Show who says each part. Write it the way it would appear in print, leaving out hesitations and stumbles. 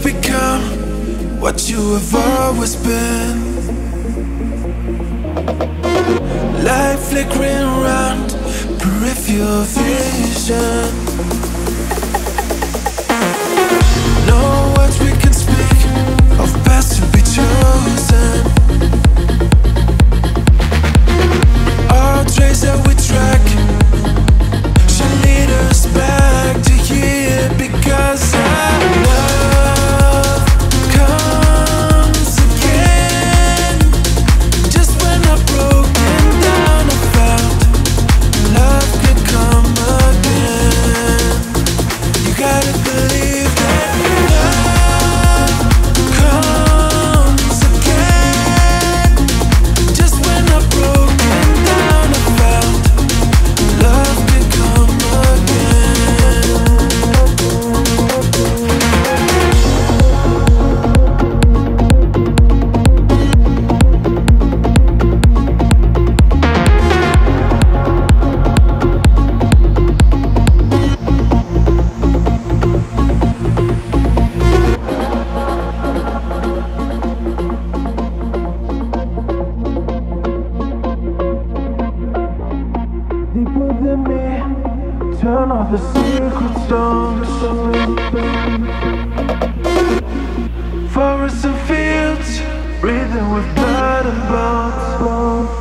Speaker 1: become what you have always been. Light flickering around peripheral vision. No words we can speak of paths to be chosen. All trails that we track should lead us back to here, because our love comes again. Just when I've broken down, I found love could come again. You gotta believe that love comes again. Just when I've broken down, I found love could come again. Deep within me, turn off the secret stones. Forests and fields, breathing with blood and bones.